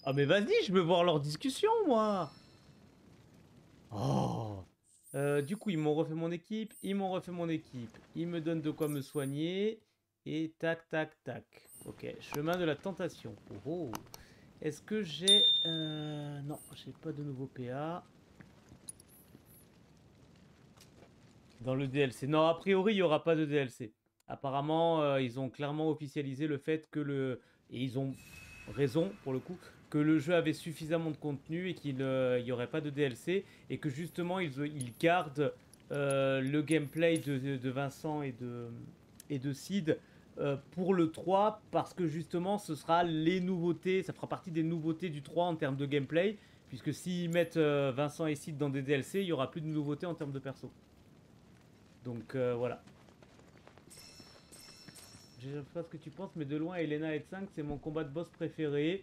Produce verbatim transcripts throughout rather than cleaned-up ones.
Ah mais vas-y, je veux voir leur discussion, moi. Oh. Euh, du coup, ils m'ont refait mon équipe, ils m'ont refait mon équipe. Ils me donnent de quoi me soigner. Et tac, tac, tac. Ok, chemin de la tentation. Oh, oh. Est-ce que j'ai... Euh... Non, j'ai pas de nouveau P A. Dans le D L C. Non, a priori, il n'y aura pas de D L C. Apparemment, euh, ils ont clairement officialisé le fait que le... Et ils ont raison, pour le coup, que le jeu avait suffisamment de contenu et qu'il n'y euh, aurait pas de D L C. Et que justement, ils, ils gardent euh, le gameplay de, de Vincent et de, et de Sid euh, pour le trois. Parce que justement, ce sera les nouveautés. Ça fera partie des nouveautés du trois en termes de gameplay. Puisque s'ils mettent euh, Vincent et Sid dans des D L C, il n'y aura plus de nouveautés en termes de perso. Donc euh, voilà. Je sais pas ce que tu penses, mais de loin, Elena et cinq, c'est mon combat de boss préféré.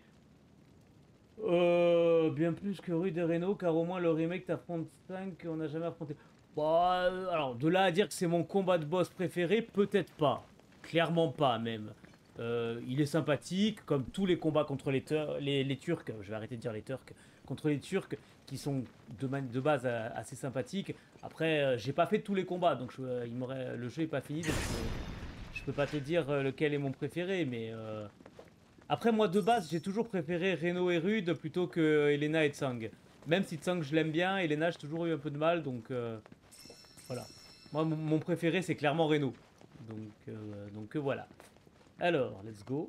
Euh, bien plus que Rue des Reno, car au moins le remake t'affronte cinq qu'on n'a jamais affronté. Bah, euh, alors, de là à dire que c'est mon combat de boss préféré, peut-être pas. Clairement pas, même. Euh, il est sympathique, comme tous les combats contre les, les, les Turcs. Je vais arrêter de dire les Turcs. Contre les Turcs, qui sont de, de base euh, assez sympathiques. Après, euh, j'ai pas fait tous les combats, donc je, euh, il le jeu est pas fini, donc je, je peux pas te dire euh, lequel est mon préféré, mais... Euh... Après, moi, de base, j'ai toujours préféré Reno et Rude plutôt que Elena et Tsang. Même si Tsang, je l'aime bien, Elena, j'ai toujours eu un peu de mal, donc... Euh... Voilà. Moi, mon, mon préféré, c'est clairement Reno. Donc, euh, donc euh, voilà. Alors, let's go.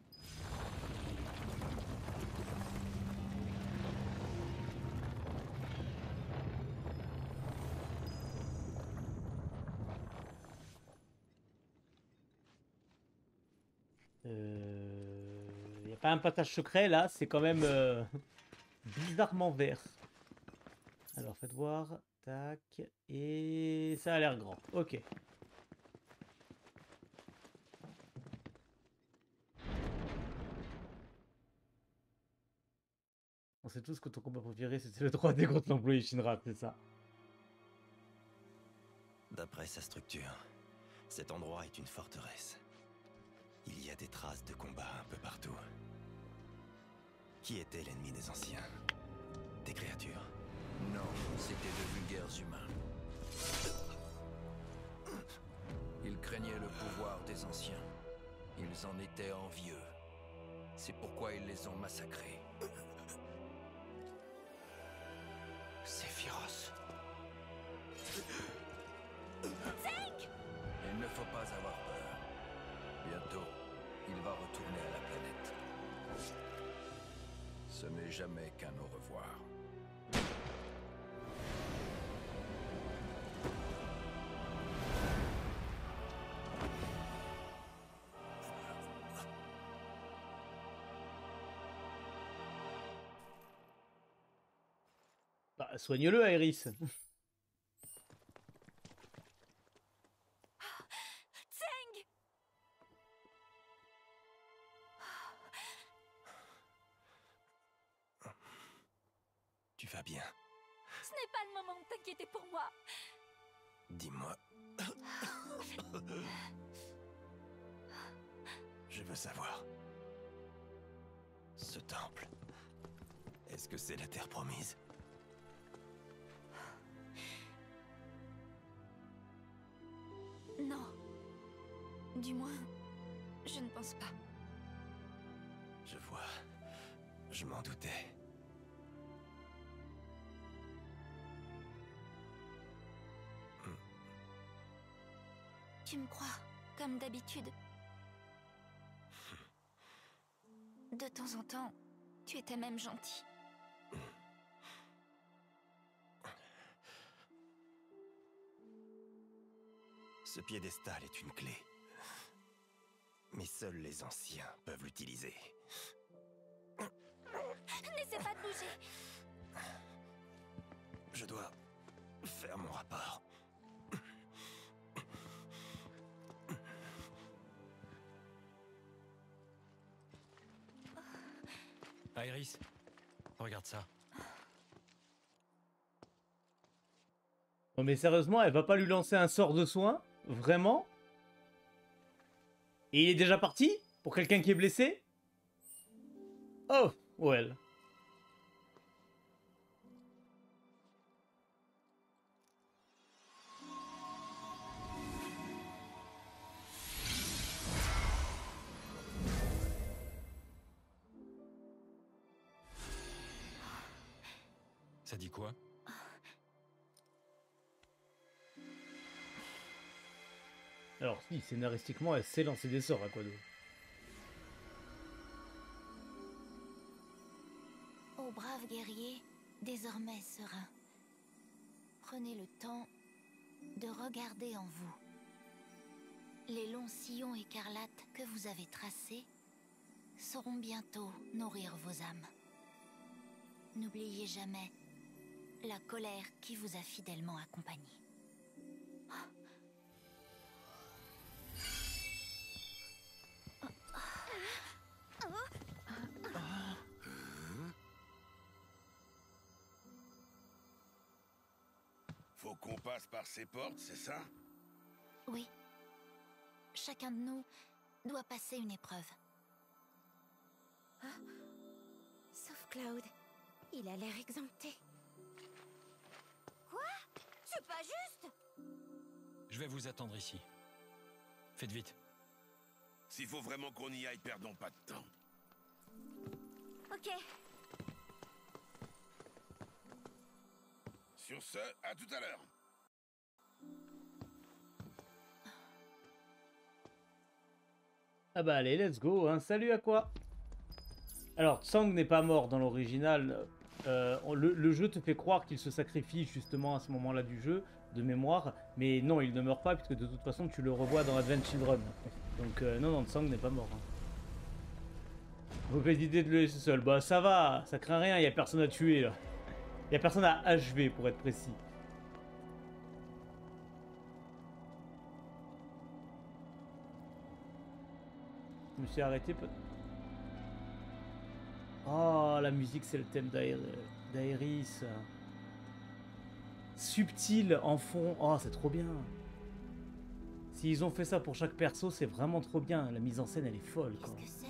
Il euh, n'y a pas un passage secret, là. C'est quand même euh, bizarrement vert. Alors, faites voir. Tac. Et ça a l'air grand. Ok. On sait tous que ton combat préféré, c'était le trois D contre l'employé Shinra, c'est ça. D'après sa structure, cet endroit est une forteresse. Il y a des traces de combat un peu partout. Qui était l'ennemi des anciens? Des créatures? Non, c'était de vulgaires humains. Ils craignaient le pouvoir des anciens. Ils en étaient envieux. C'est pourquoi ils les ont massacrés. Sephiroth. Il ne faut pas avoir peur. Bientôt, il va retourner à la planète. Ce n'est jamais qu'un au revoir. Bah, soigne-le, Aerys. Tu vas bien? Ce n'est pas le moment de t'inquiéter pour moi. Dis-moi. Je veux savoir. Ce temple, est-ce que c'est la terre promise? Non. Du moins, je ne pense pas. Je vois. Je m'en doutais. Tu me crois, comme d'habitude. De temps en temps, tu étais même gentil. Ce piédestal est une clé. Mais seuls les anciens peuvent l'utiliser. N'essaie pas de bouger. Je dois faire mon rapport. Aerys, regarde ça. Non mais sérieusement, elle va pas lui lancer un sort de soin? Vraiment? Et il est déjà parti? Pour quelqu'un qui est blessé? Oh, Well. Ça dit quoi? Alors si, scénaristiquement, elle sait lancer des sorts, Aquado. Ô braves guerriers, désormais sereins, prenez le temps de regarder en vous. Les longs sillons écarlates que vous avez tracés sauront bientôt nourrir vos âmes. N'oubliez jamais la colère qui vous a fidèlement accompagné. Faut qu'on passe par ces portes, c'est ça? Oui. Chacun de nous doit passer une épreuve. Ah. Sauf Cloud. Il a l'air exempté. Quoi? C'est pas juste! Je vais vous attendre ici. Faites vite. S'il faut vraiment qu'on y aille, perdons pas de temps. Ok. Sur ce, à tout à l'heure. Ah bah allez, let's go, hein. Salut à quoi? Alors, Tsang n'est pas mort dans l'original. Euh, le, le jeu te fait croire qu'il se sacrifie justement à ce moment-là du jeu, de mémoire. Mais non, il ne meurt pas, puisque de toute façon, tu le revois dans Advent Children. Donc euh, non, non, Tsang n'est pas mort. Hein. Mauvaise idée de le laisser seul. Bah ça va, ça craint rien, il n'y a personne à tuer là. Il n'y a personne à achever pour être précis. Je me suis arrêté peut Oh, la musique, c'est le thème d'Aeris. Subtil en fond. Oh, c'est trop bien. S'ils ont fait ça pour chaque perso, c'est vraiment trop bien. La mise en scène, elle est folle, quoi. Qu'est-ce que c'est?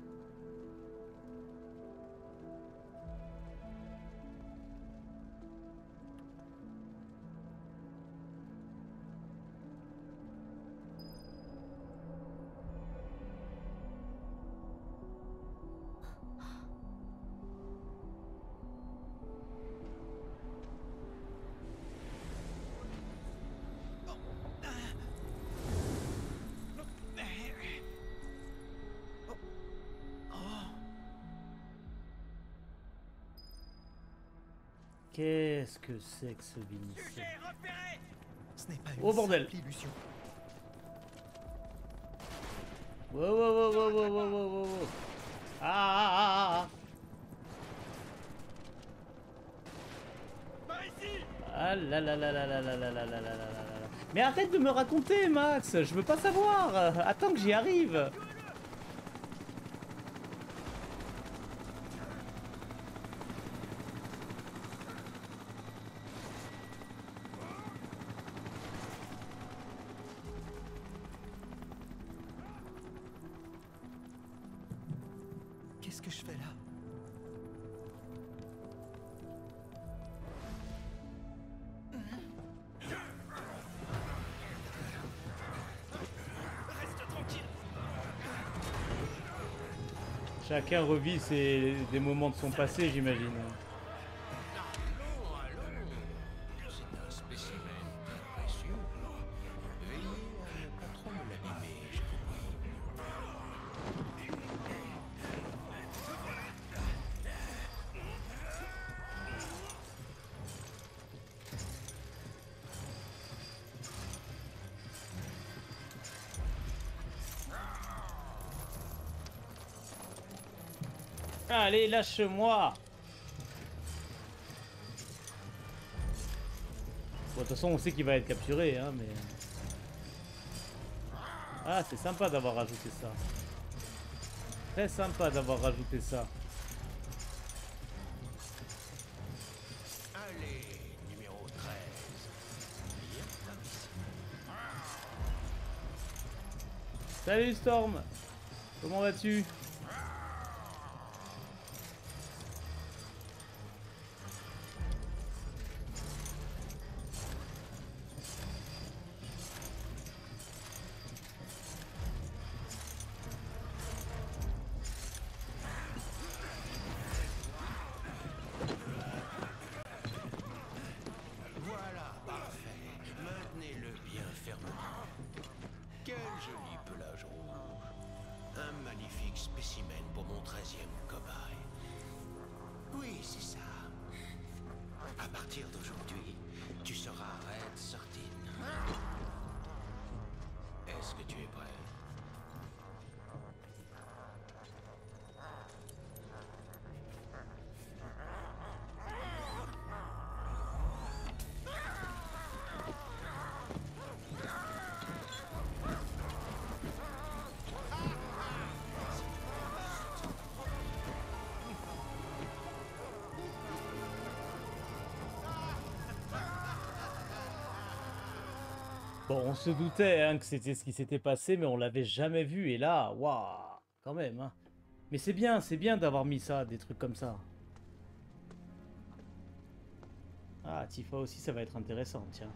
Qu'est-ce que c'est que ce Vinicius? Ce n'est pas une Oh bordel! simple illusion. Wow, wow, wow, wow, wow, wow, wow, wow. Ah, ah, ah, ah. Ah là là là là là là là là là là là là là. Mais arrête de me raconter, Max! Je veux pas savoir! Attends que j'y arrive! Qu'est-ce que je fais là? Chacun revit ses, des moments de son passé, j'imagine. C'est un spécimen très précieux. Veillez à ne pas trop me l'abîmer, je vous Allez, lâche-moi! Bon, de toute façon, on sait qu'il va être capturé, hein, mais... Ah, c'est sympa d'avoir rajouté ça. Très sympa d'avoir rajouté ça. Allez, numéro treize. Bien par ici. Salut Storm! Comment vas-tu? spécimen pour mon treizième cobaye. Oui, c'est ça. À partir d'aujourd'hui, tu seras Red Sortine. Est-ce que tu es prêt? Bon, on se doutait hein, que c'était ce qui s'était passé, mais on l'avait jamais vu. Et là, waouh, quand même. Hein. Mais c'est bien, c'est bien d'avoir mis ça, des trucs comme ça. Ah, Tifa aussi, ça va être intéressant, tiens.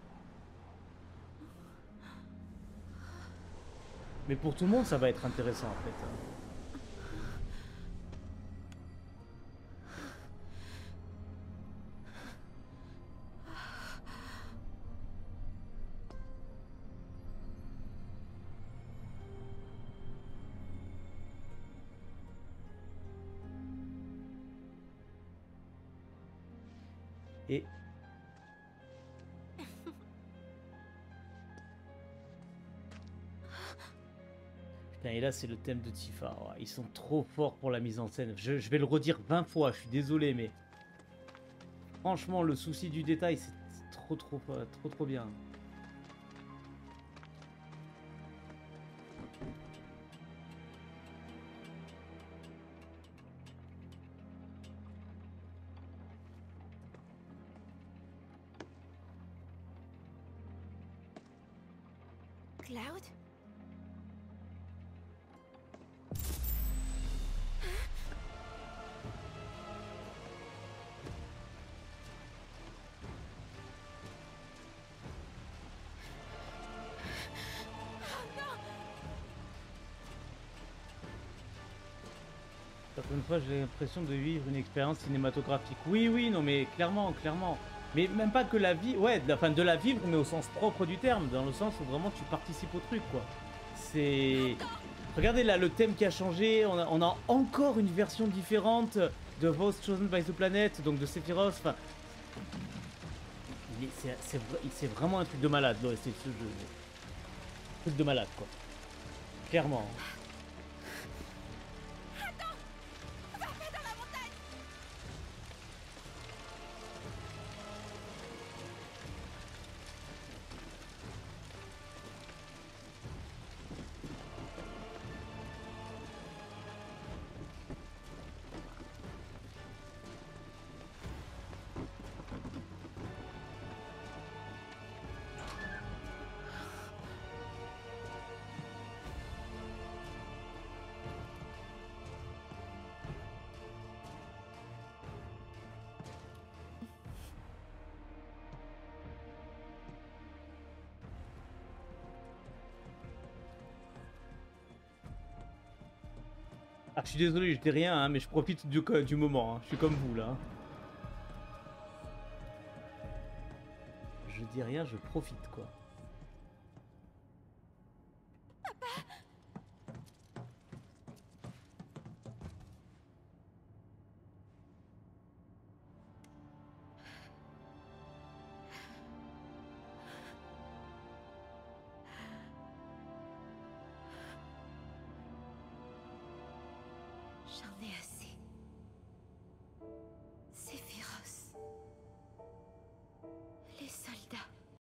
Mais pour tout le monde, ça va être intéressant, en fait. Et... Putain, et là c'est le thème de Tifa. Oh, ils sont trop forts pour la mise en scène. Je, je vais le redire vingt fois, je suis désolé, mais... Franchement, le souci du détail, c'est trop trop trop trop bien. Cloud? Certaines fois, j'ai l'impression de vivre une expérience cinématographique. Oui, oui, non, mais clairement, clairement. Mais même pas que la vie, ouais, de la, enfin, de la vivre, mais au sens propre du terme, dans le sens où vraiment tu participes au truc, quoi. C'est... Regardez là, le thème qui a changé, on a, on a encore une version différente de Those Chosen by the Planet, donc de Sephiroth, enfin... C'est vraiment un truc de malade, l'O S T de ce jeu. Un truc de malade, quoi. Clairement. Ah, je suis désolé, je dis rien, hein, mais je profite du, du moment. Hein. Je suis comme vous là. Je dis rien, je profite quoi. J'en ai assez. Sephiroth. Les soldats.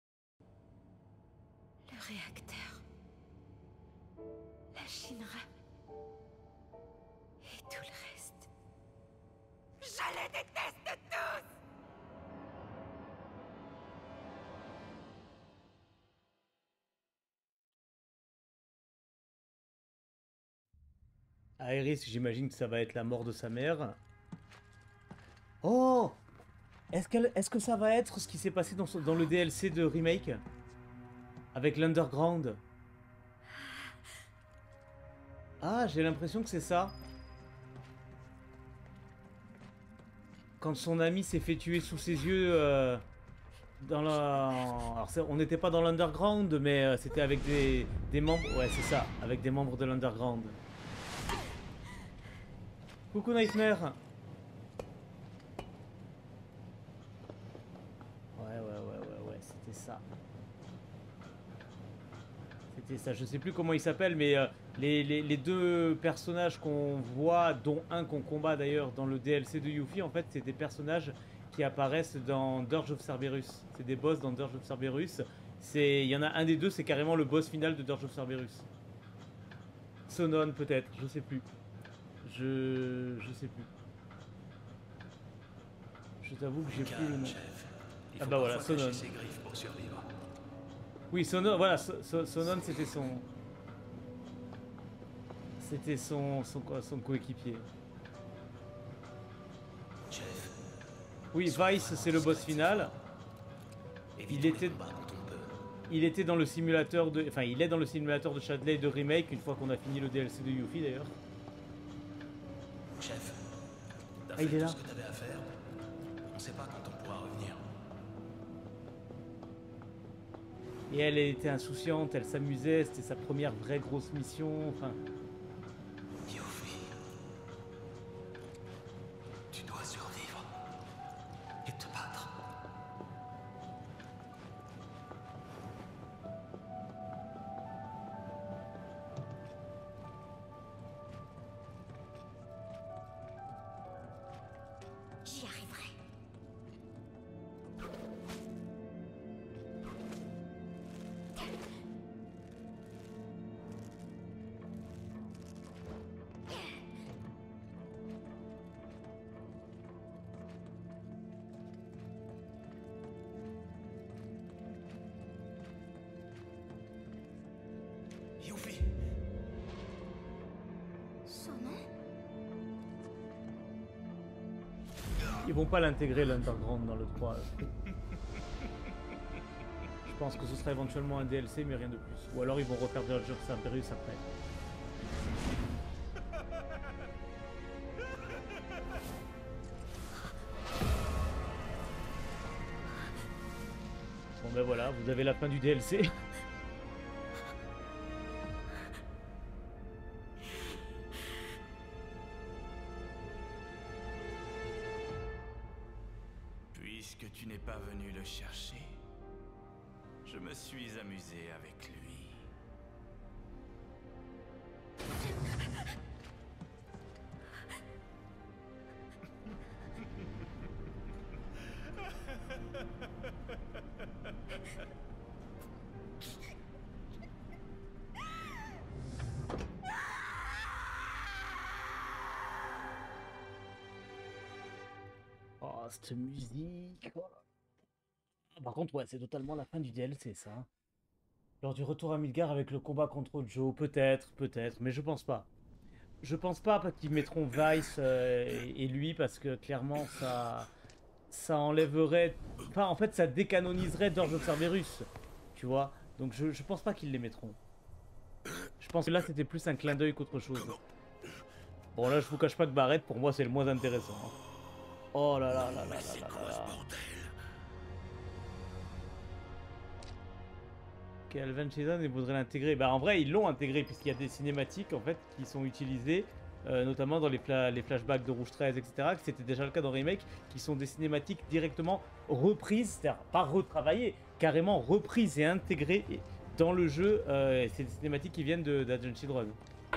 Le réacteur. La Shinra. Et tout le reste. Je les déteste tous! Aerys, j'imagine que ça va être la mort de sa mère. Oh! Est-ce qu'elle, est-ce que ça va être ce qui s'est passé dans, dans le D L C de Remake? Avec l'Underground? Ah, j'ai l'impression que c'est ça. Quand son ami s'est fait tuer sous ses yeux... Euh, dans la... Alors, on n'était pas dans l'Underground, mais euh, c'était avec des, des membres... Ouais, c'est ça, avec des membres de l'Underground. Coucou Nightmare. Ouais, ouais, ouais, ouais, ouais, c'était ça. C'était ça, je sais plus comment il s'appelle, mais euh, les, les, les deux personnages qu'on voit, dont un qu'on combat d'ailleurs dans le D L C de Yuffie, en fait, c'est des personnages qui apparaissent dans Dirge of Cerberus. C'est des boss dans Dirge of Cerberus. Il y en a un des deux, c'est carrément le boss final de Dirge of Cerberus. Sonon peut-être, je sais plus. Je... je sais plus. Je t'avoue que j'ai plus le nom. Ah bah voilà, Sonon. Oui, Sonon, voilà, so, so, Sonon c'était son... C'était son, son, son coéquipier. Oui, Vice c'est le boss final. Il était... Il était dans le simulateur de... Enfin, il est dans le simulateur de Chadley de Remake, une fois qu'on a fini le D L C de Yuffie d'ailleurs. Chef, t'as ah, fait il est tout là. ce que t'avais à faire. On sait pas quand on pourra revenir. Et elle était insouciante, elle s'amusait, c'était sa première vraie grosse mission, enfin... Yuffie, tu dois survivre et te battre. J'y arriverai. Yuffie, Sonon? Ils vont pas l'intégrer l'Underground dans le trois. Je pense que ce sera éventuellement un D L C mais rien de plus. Ou alors ils vont refaire Dirge of Cerberus après. Bon ben voilà, vous avez la fin du D L C. puisque tu n'es pas venu le chercher, je me suis amusé avec lui. Oh, cette musique. Oh. Par contre, ouais, c'est totalement la fin du D L C, ça. Hein. Lors du retour à Midgar avec le combat contre Joe, peut-être, peut-être, mais je pense pas. Je pense pas parce qu'ils mettront Vice euh, et, et lui parce que clairement ça, ça enlèverait, enfin en fait ça décanoniserait Dirge of Cerberus, tu vois. Donc je, je pense pas qu'ils les mettront. Je pense que là c'était plus un clin d'œil qu'autre chose. Bon là je vous cache pas que Barrett pour moi c'est le moins intéressant. Hein. Oh là là là là là là là là. Calvin Season, ils voudraient l'intégrer. Bah en vrai ils l'ont intégré puisqu'il y a des cinématiques en fait qui sont utilisées, euh, notamment dans les, fla les flashbacks de Rouge treize, et cetera. C'était déjà le cas dans Remake, qui sont des cinématiques directement reprises, c'est-à-dire pas retravaillées, carrément reprises et intégrées dans le jeu. Euh, c'est des cinématiques qui viennent d'Agent Children.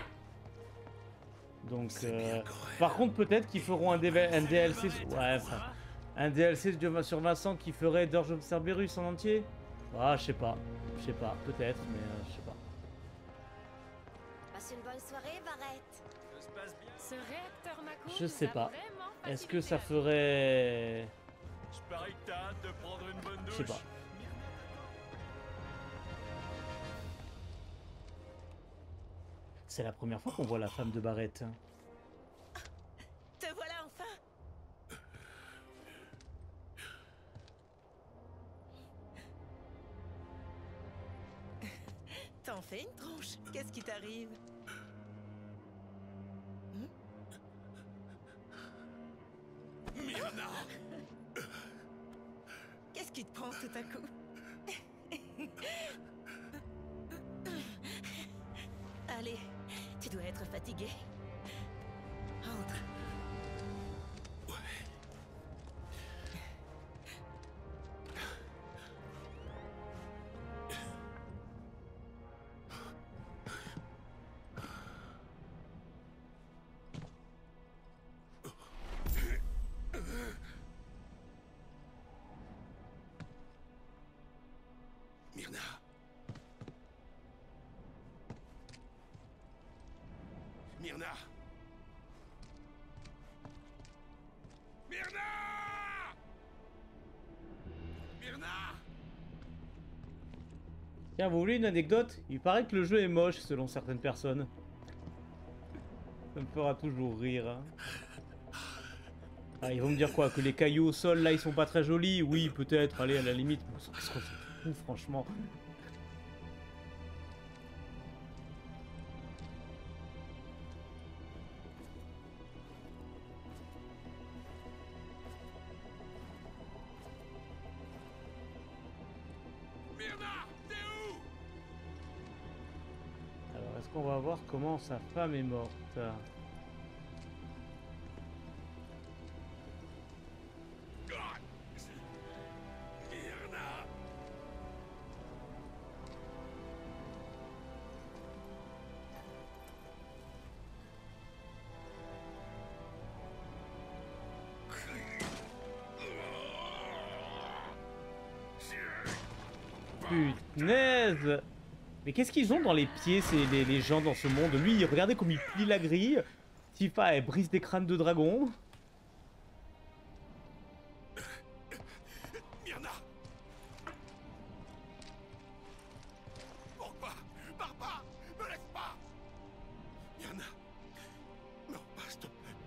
Donc, euh, par contre, peut-être qu'ils feront un, un D L C, ouais, enfin, un D L C sur Vincent qui ferait Dirge of Cerberus en entier. Ah, je sais pas, je sais pas, peut-être, mais euh, je sais pas. Passe une bonne soirée, Barrett. Ce réacteur Mako Je sais nous a pas. vraiment Est-ce que facilité ça la vie. ferait... Je parie que t'as hâte de prendre une bonne douche. Je sais pas. C'est la première fois qu'on voit la femme de Barrett. Te voilà enfin. T'en fais une tronche. Qu'est-ce qui t'arrive? Myrna, Qu'est-ce qui te prend tout à coup? Allez, tu dois être fatigué. Entre. Myrna. Myrna. Myrna. Myrna. Tiens, vous voulez une anecdote? Il paraît que le jeu est moche selon certaines personnes. Ça me fera toujours rire. Hein. Ah, ils vont me dire quoi? Que les cailloux au sol là ils sont pas très jolis? Oui, peut-être, allez, à la limite. Qu'est-ce qu'on s'en fout, franchement? Alors, est-ce qu'on va voir comment sa femme est morte? Punaise! Mais qu'est-ce qu'ils ont dans les pieds, ces, les, les gens dans ce monde? Lui, regardez comme il plie la grille. Tifa, elle brise des crânes de dragons. Myrna. Porte pas. Pars pas. Me laisse pas. Myrna. Non, pas, s'il te plaît.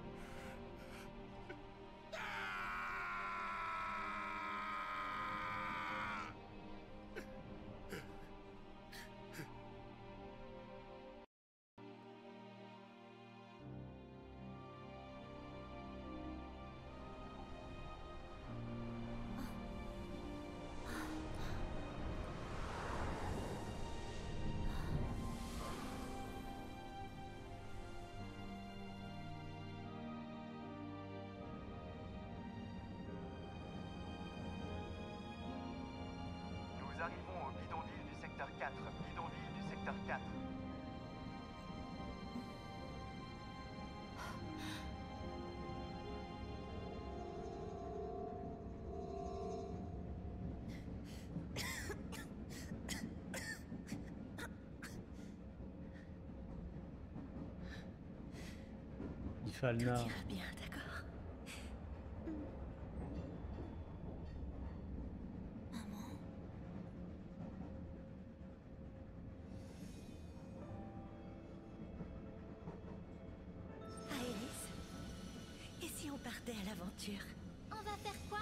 Nous arrivons au bidonville du secteur quatre. Bidonville du secteur quatre. Ifalna. Tout ira bien, d'accord. Aéris, et si on partait à l'aventure? On va faire quoi?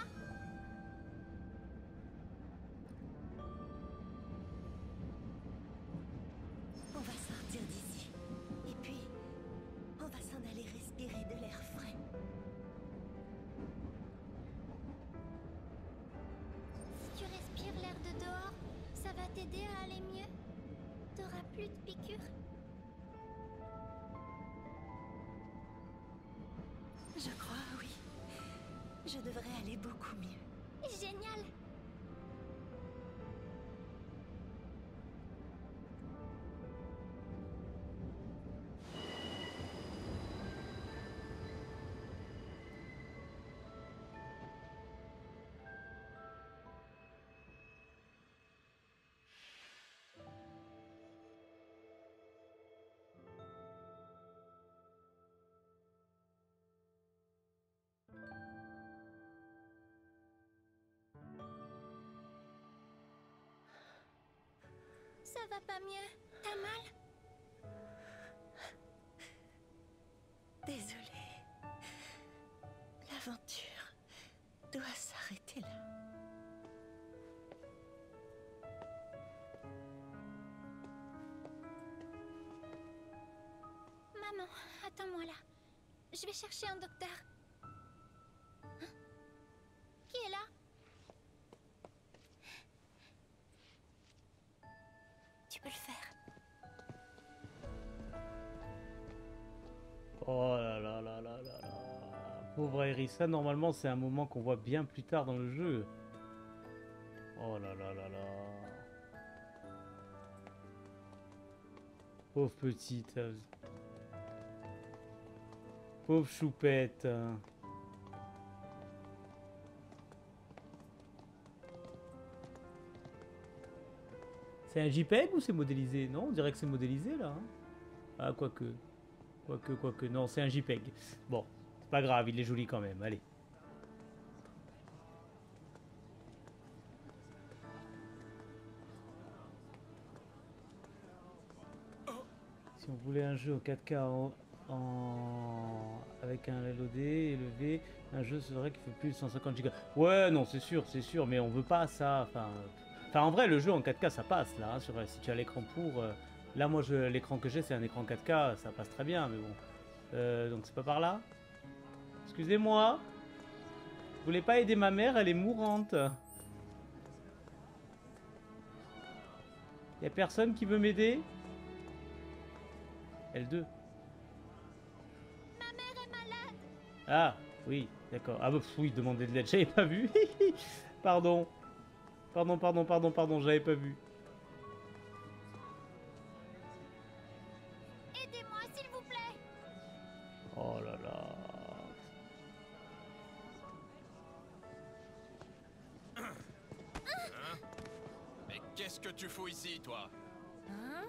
On va sortir d'ici. Et puis, on va s'en aller respirer de l'air frais. Si tu respires l'air de dehors, ça va t'aider à aller mieux. T'auras plus de piqûres. Je crois, oui. Je devrais aller beaucoup mieux. Génial! Ça va pas mieux. T'as mal? Désolée. L'aventure doit s'arrêter là. Maman, attends-moi là. Je vais chercher un docteur. Hein? Qui est là? Tu peux le faire. Oh là là là là là là. Pauvre Aéris, ça normalement c'est un moment qu'on voit bien plus tard dans le jeu. Oh là là là là. Pauvre petite. Pauvre choupette. C'est un JPEG ou c'est modélisé? Non, on dirait que c'est modélisé là. Hein. Ah, quoique. Quoique, quoique. Non, c'est un JPEG. Bon, c'est pas grave, il est joli quand même. Allez. Si on voulait un jeu en quatre K en, en... avec un L O D élevé, un jeu c'est vrai qu'il fait plus de cent cinquante gigas. Ouais, non, c'est sûr, c'est sûr, mais on veut pas ça. Enfin, enfin en vrai, le jeu en quatre K, ça passe là. Hein, sur, si tu as l'écran pour... Euh, là, moi, l'écran que j'ai, c'est un écran quatre K, ça passe très bien, mais bon. Euh, donc c'est pas par là. Excusez-moi. Vous voulez pas aider ma mère, elle est mourante. Y a personne qui veut m'aider? L deux. Ma mère est malade. Ah, oui, d'accord. Ah bah oui, demander de l'aide, j'avais pas vu. Pardon. Pardon, pardon, pardon, pardon, j'avais pas vu. Aidez-moi, s'il vous plaît. Oh là là. Hein? Mais qu'est-ce que tu fous ici, toi? Hein?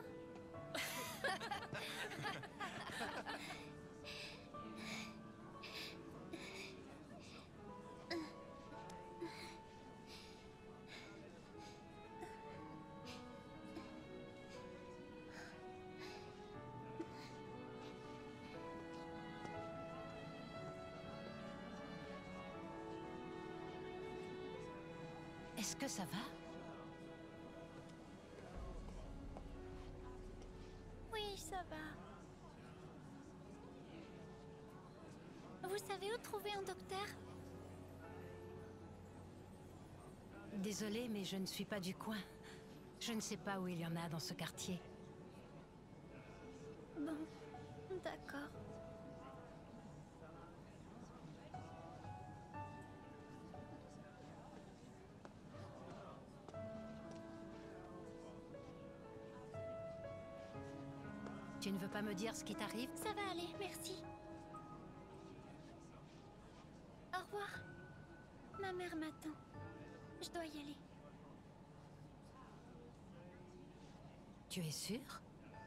Est-ce que ça va? Oui, ça va. Vous savez où trouver un docteur? Désolée, mais je ne suis pas du coin. Je ne sais pas où il y en a dans ce quartier. Bon, d'accord. Tu ne veux pas me dire ce qui t'arrive? Ça va aller, merci. Au revoir. Ma mère m'attend. Je dois y aller. Tu es sûre?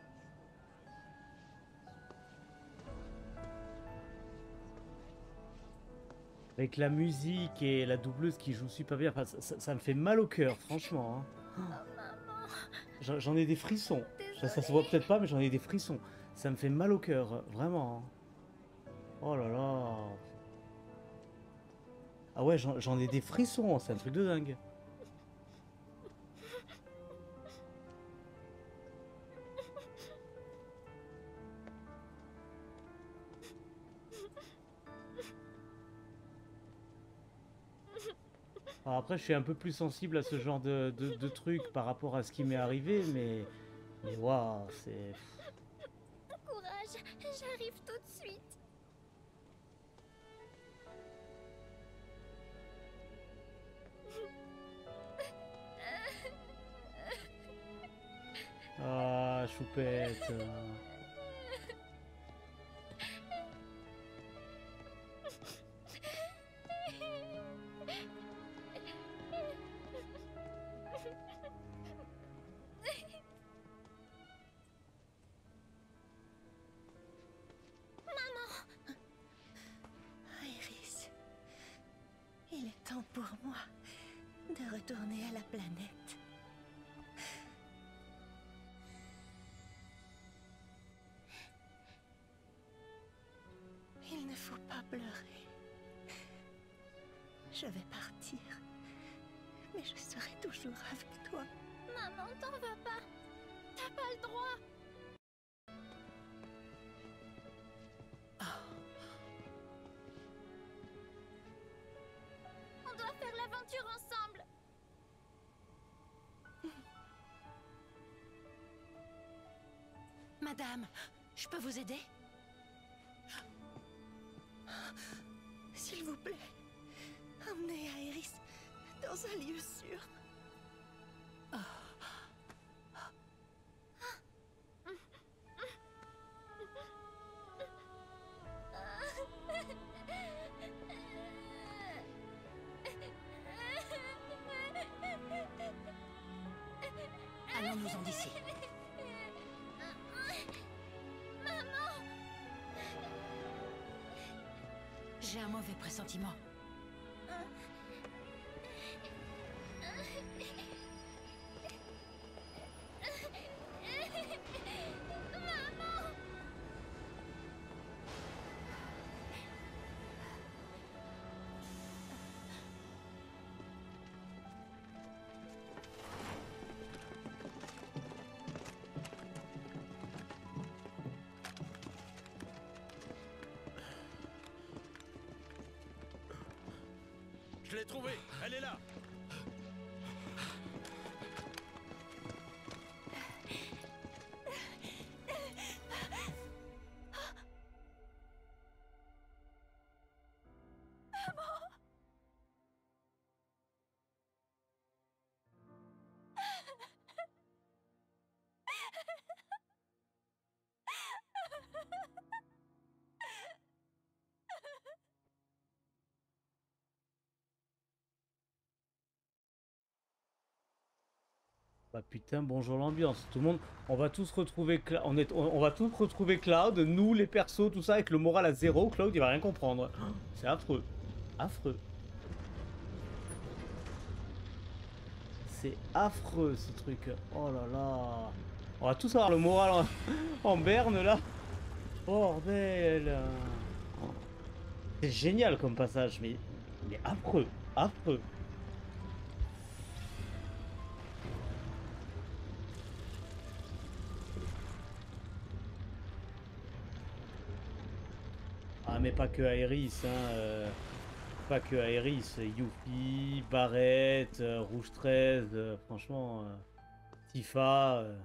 Avec la musique et la doubleuse qui joue super bien, enfin, ça, ça, ça me fait mal au cœur, franchement. Hein. Oh, J'en ai des frissons. Ça, ça se voit peut-être pas, mais j'en ai des frissons. Ça me fait mal au cœur, vraiment. Oh là là. Ah ouais, j'en ai des frissons, c'est un truc de dingue. Alors après, je suis un peu plus sensible à ce genre de, de, de trucs par rapport à ce qui m'est arrivé, mais... Mais waouh, c'est... Courage, j'arrive tout de suite. Ah, choupette. Il est temps pour moi de retourner à la planète. Il ne faut pas pleurer. Je vais partir, mais je serai toujours avec toi. Maman, t'en veux pas. T'as pas le droit. On doit faire l'aventure ensemble. Madame, je peux vous aider? S'il vous plaît, emmenez Aerys dans un lieu sûr. Oh. Allons Sortons-nous-en d'ici. Maman! J'ai un mauvais pressentiment. Je l'ai trouvée, elle est là. Bah putain, bonjour l'ambiance. Tout le monde, on va tous retrouver Cla- on, est, on, on va tous retrouver Cloud, nous les persos, tout ça, avec le moral à zéro. Cloud, il va rien comprendre. C'est affreux. Affreux. C'est affreux ce truc. Oh là là. On va tous avoir le moral en, en berne là. Bordel. C'est génial comme passage, mais, mais affreux. Affreux. Ah mais pas que Aerys, hein, euh, pas que Aerys, Yuffie, Barrett, euh, Rouge treize, euh, franchement, euh, Tifa. Euh.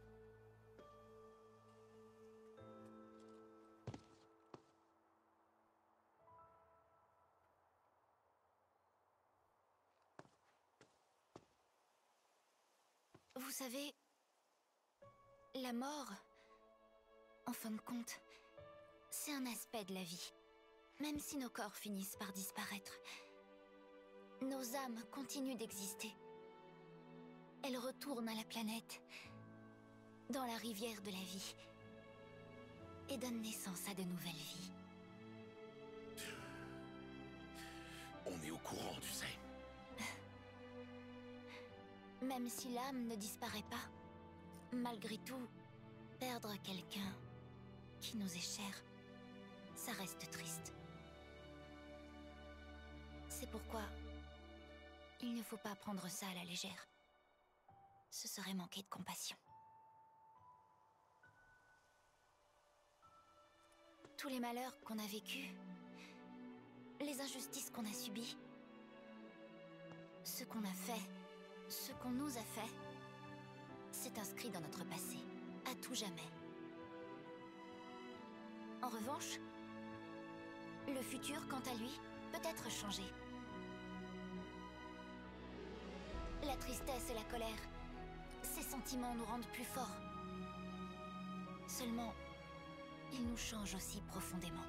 Vous savez, la mort, en fin de compte, c'est un aspect de la vie. Même si nos corps finissent par disparaître, nos âmes continuent d'exister. Elles retournent à la planète, dans la rivière de la vie, et donnent naissance à de nouvelles vies. On est au courant, tu sais. Même si l'âme ne disparaît pas, malgré tout, perdre quelqu'un qui nous est cher, ça reste triste. C'est pourquoi il ne faut pas prendre ça à la légère. Ce serait manquer de compassion. Tous les malheurs qu'on a vécus, les injustices qu'on a subies, ce qu'on a fait, ce qu'on nous a fait, c'est inscrit dans notre passé, à tout jamais. En revanche, le futur, quant à lui, peut être changé. La tristesse et la colère, ces sentiments nous rendent plus forts. Seulement, ils nous changent aussi profondément.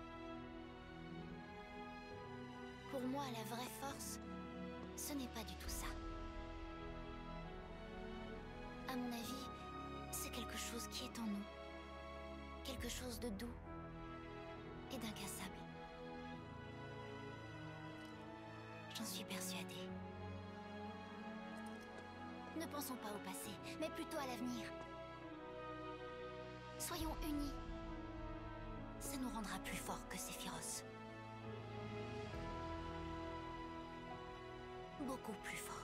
Pour moi, la vraie force, ce n'est pas du tout ça. À mon avis, c'est quelque chose qui est en nous. Quelque chose de doux et d'incassable. J'en suis persuadée. Ne pensons pas au passé, mais plutôt à l'avenir. Soyons unis. Ça nous rendra plus forts que Sephiroth. Beaucoup plus forts.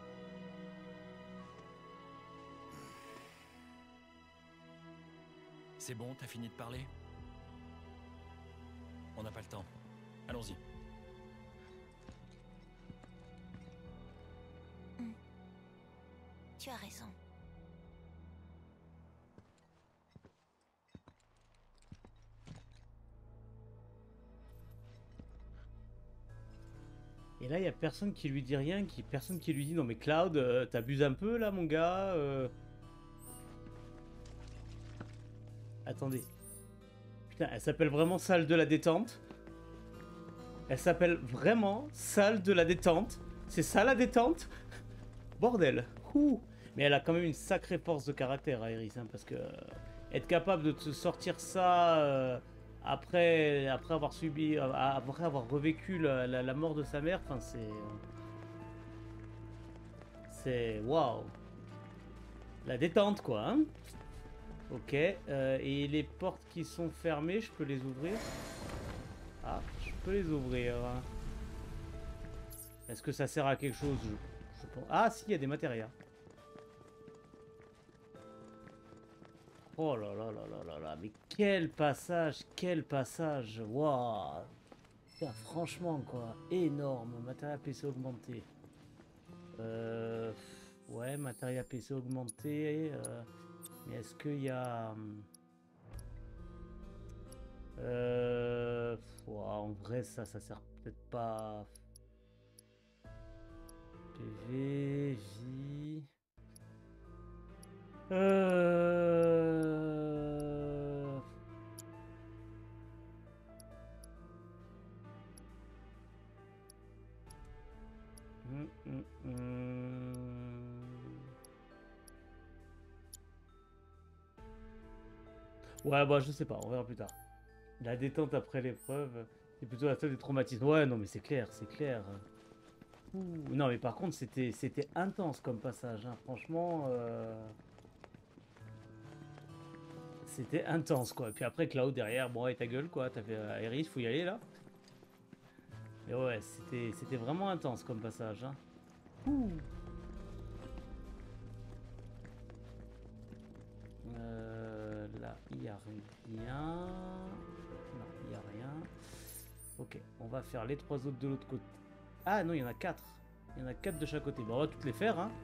C'est bon, t'as fini de parler? On n'a pas le temps. Allons-y. Mm. Tu as raison. Et là, il y a personne qui lui dit rien, qui personne qui lui dit non mais Cloud, euh, t'abuses un peu là, mon gars. Euh... Attendez. Putain, elle s'appelle vraiment salle de la détente. Elle s'appelle vraiment salle de la détente. C'est ça la détente? Bordel. Ouh. Mais elle a quand même une sacrée force de caractère, Aerys, hein, parce que euh, être capable de te sortir ça euh, après, après avoir subi, euh, après avoir revécu la, la, la mort de sa mère, enfin c'est... Euh, c'est... Waouh. La détente, quoi, hein. Ok, euh, et les portes qui sont fermées, je peux les ouvrir? Ah, je peux les ouvrir. Est-ce que ça sert à quelque chose? je, je pense... Ah, si, il y a des matérias. Oh là là là là là là, mais quel passage, quel passage. Waouh. Putain, franchement, quoi, énorme. Matériel P C augmenté. Euh... Ouais, matériel P C augmenté. Euh... Mais est-ce qu'il y a... Euh... Wow, en vrai, ça, ça sert peut-être pas... P V, vie... Euh... Hum, hum, hum. Ouais, bah je sais pas, on verra plus tard. La détente après l'épreuve, c'est plutôt la salle des traumatismes. Ouais, non mais c'est clair, c'est clair. Ouh. Non mais par contre, c'était c'était intense comme passage, hein. Franchement... Euh... C'était intense, quoi. Puis après, Cloud derrière, bon, et ta gueule, quoi. T'as fait euh, Aerys, faut y aller, là. Mais ouais, c'était c'était vraiment intense comme passage, hein. Ouh. Euh, là, il n'y a rien. Non, il n'y a rien. Ok, on va faire les trois autres de l'autre côté. Ah non, il y en a quatre. Il y en a quatre de chaque côté. Bon, on va toutes les faire, hein.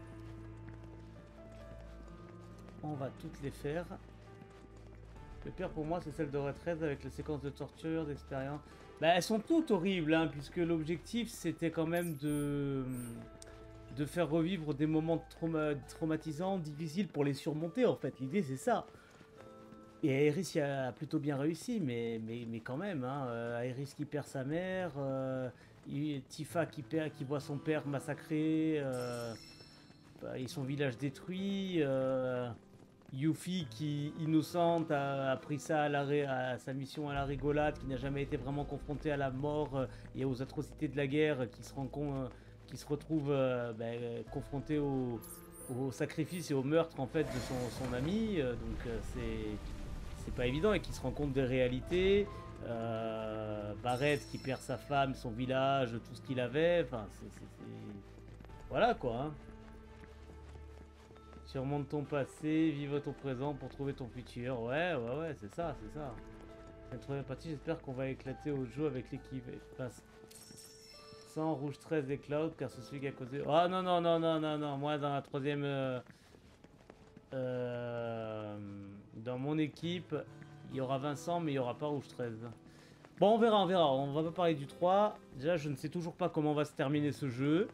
On va toutes les faire. Le pire pour moi, c'est celle de retraite avec les séquences de torture, d'expérience. Bah, elles sont toutes horribles, hein, puisque l'objectif, c'était quand même de... de faire revivre des moments trauma... traumatisants, difficiles pour les surmonter, en fait. L'idée, c'est ça. Et Aerys y a plutôt bien réussi, mais, mais, mais quand même, hein. Euh, Aerys qui perd sa mère, euh, Tifa qui, perd, qui voit son père massacré, euh, bah, et son village détruit... Euh, Yuffie qui, innocente, a, a pris ça à, la, à sa mission à la rigolade, qui n'a jamais été vraiment confrontée à la mort euh, et aux atrocités de la guerre, qui se, rend con, euh, qui se retrouve euh, ben, confrontée au, au sacrifice et au meurtre en fait de son, son ami. Euh, donc euh, c'est pas évident, et qui se rend compte des réalités. Euh, Barrett qui perd sa femme, son village, tout ce qu'il avait. Enfin, c'est... Voilà quoi. Hein. Surmonte ton passé, vive ton présent pour trouver ton futur. Ouais, ouais, ouais, c'est ça, c'est ça. La troisième partie, j'espère qu'on va éclater au jeu avec l'équipe. Sans rouge treize et Cloud, car c'est celui qui a causé... Oh non, non, non, non, non, non. Moi, dans la troisième... Euh, euh, dans mon équipe, il y aura Vincent, mais il n'y aura pas rouge treize. Bon, on verra, on verra. On va pas parler du trois. Déjà, je ne sais toujours pas comment va se terminer ce jeu.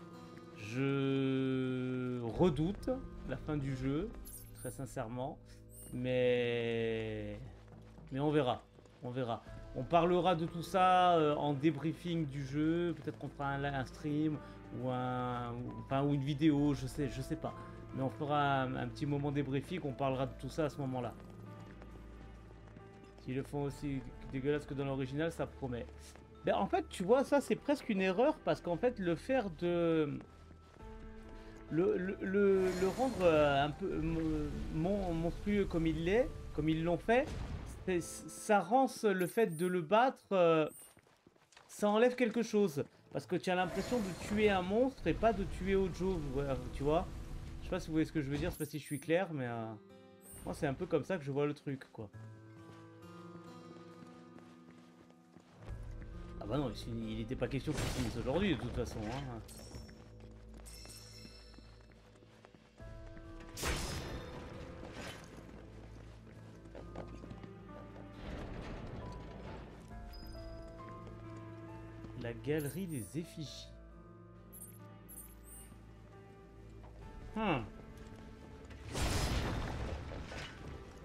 Je redoute la fin du jeu, très sincèrement, mais mais on verra, on verra. On parlera de tout ça euh, en débriefing du jeu. Peut-être qu'on fera un, un stream ou un, ou, enfin, ou une vidéo, je sais, je sais pas. Mais on fera un, un petit moment débriefing. On parlera de tout ça à ce moment-là. S'ils le font aussi dégueulasse que dans l'original, ça promet. Ben, en fait, tu vois, ça c'est presque une erreur parce qu'en fait, le faire de Le, le, le, le rendre un peu mon, monstrueux comme il l'est, comme ils l'ont fait, ça rend le fait de le battre, euh, ça enlève quelque chose. Parce que tu as l'impression de tuer un monstre et pas de tuer Hojo, tu vois. Je sais pas si vous voyez ce que je veux dire, je sais pas si je suis clair, mais euh, moi c'est un peu comme ça que je vois le truc, quoi. Ah bah non, il n'était pas question qu'il finisse aujourd'hui de toute façon, hein. La galerie des effigies. Hmm.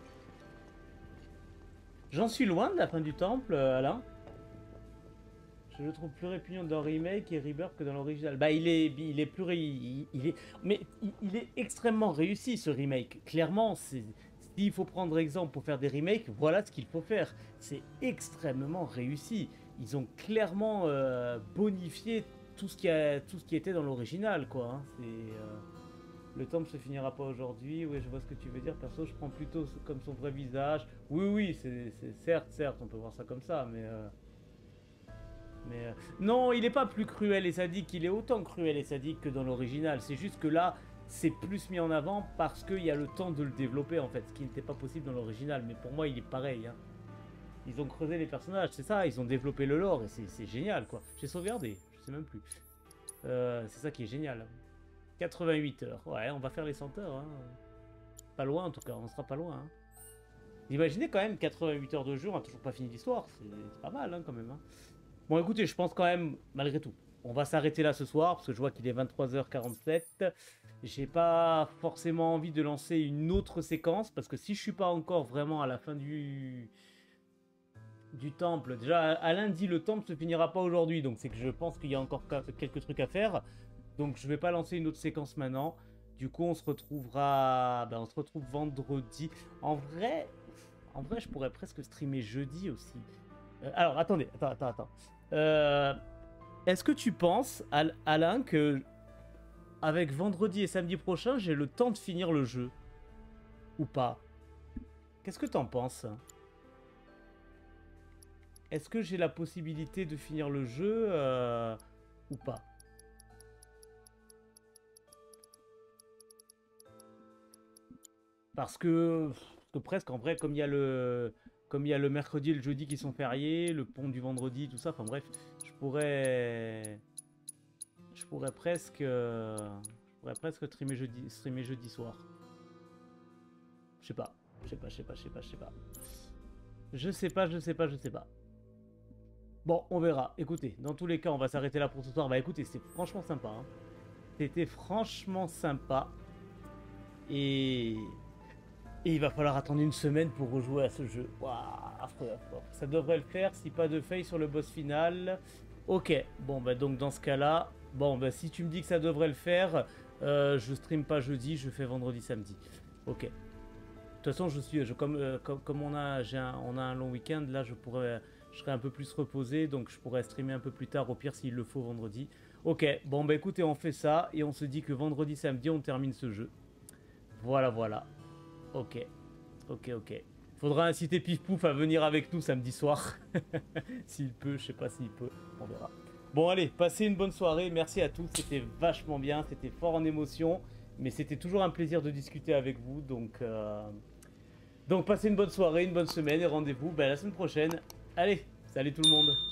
J'en suis loin de la fin du temple, Alain. Je le trouve plus répugnant dans Remake et Rebirth que dans l'original. Bah il est, il est plus ré... il, il est, mais il, il est extrêmement réussi ce remake. Clairement, c'est, s'il faut prendre exemple pour faire des remakes, voilà ce qu'il faut faire. C'est extrêmement réussi. Ils ont clairement euh, bonifié tout ce qui a, tout ce qui était dans l'original, quoi. Hein. C'est euh... le temps ne se finira pas aujourd'hui. Oui, je vois ce que tu veux dire. Perso, je prends plutôt comme son vrai visage. Oui, oui, c'est certes, certes, on peut voir ça comme ça, mais. Euh... Mais euh, non, il n'est pas plus cruel et sadique, il est autant cruel et sadique que dans l'original. C'est juste que là, c'est plus mis en avant parce qu'il y a le temps de le développer en fait, ce qui n'était pas possible dans l'original. Mais pour moi, il est pareil. Hein. Ils ont creusé les personnages, c'est ça, ils ont développé le lore et c'est génial quoi. J'ai sauvegardé, je sais même plus. Euh, c'est ça qui est génial. quatre-vingt-huit heures, ouais, on va faire les cent heures. Hein. Pas loin en tout cas, on sera pas loin. Hein. Imaginez quand même quatre-vingt-huit heures de jeu, on n'a toujours pas fini l'histoire, c'est pas mal hein, quand même. Hein. Bon écoutez, je pense quand même, malgré tout, on va s'arrêter là ce soir, parce que je vois qu'il est vingt-trois heures quarante-sept. J'ai pas forcément envie de lancer une autre séquence, parce que si je suis pas encore vraiment à la fin du, du temple, déjà Alain dit le temple se finira pas aujourd'hui, donc c'est que je pense qu'il y a encore quelques trucs à faire. Donc je vais pas lancer une autre séquence maintenant. Du coup on se retrouvera, ben, on se retrouve vendredi. En vrai, en vrai je pourrais presque streamer jeudi aussi. Euh, alors attendez, attends, attends, attends. Euh, Est-ce que tu penses, Al Alain, que avec vendredi et samedi prochain, j'ai le temps de finir le jeu? Ou pas? Qu'est-ce que t'en penses? Est-ce que j'ai la possibilité de finir le jeu euh, ou pas? Parce que, parce que presque, en vrai, comme il y a le... Comme il y a le mercredi et le jeudi qui sont fériés, le pont du vendredi, tout ça, enfin bref, je pourrais... Je pourrais presque... Je pourrais presque streamer jeudi, streamer jeudi soir. Je sais pas, je sais pas, je sais pas, je sais pas, je sais pas. Je sais pas, je sais pas, je sais pas. Bon, on verra. Écoutez, dans tous les cas, on va s'arrêter là pour ce soir. Bah écoutez, c'était franchement sympa. Hein. C'était franchement sympa. Et... Et il va falloir attendre une semaine pour rejouer à ce jeu. Waouh, affreux, affreux. Ça devrait le faire si pas de fail sur le boss final. Ok, bon bah donc dans ce cas-là, bon bah si tu me dis que ça devrait le faire, euh, je stream pas jeudi, je fais vendredi, samedi. Ok. De toute façon, je suis, je, comme, euh, comme, comme on a, j'ai un, on a un long week-end, là je pourrais, je serai un peu plus reposé, donc je pourrais streamer un peu plus tard, au pire s'il le faut vendredi. Ok, bon bah écoutez, on fait ça et on se dit que vendredi, samedi, on termine ce jeu. Voilà, voilà. Ok, ok, ok. Faudra inciter Pif Pouf à venir avec nous samedi soir. S'il peut, je sais pas s'il peut, on verra. Bon allez, passez une bonne soirée, merci à tous, c'était vachement bien, c'était fort en émotion, mais c'était toujours un plaisir de discuter avec vous, donc... Euh... Donc passez une bonne soirée, une bonne semaine et rendez-vous ben, la semaine prochaine. Allez, salut tout le monde.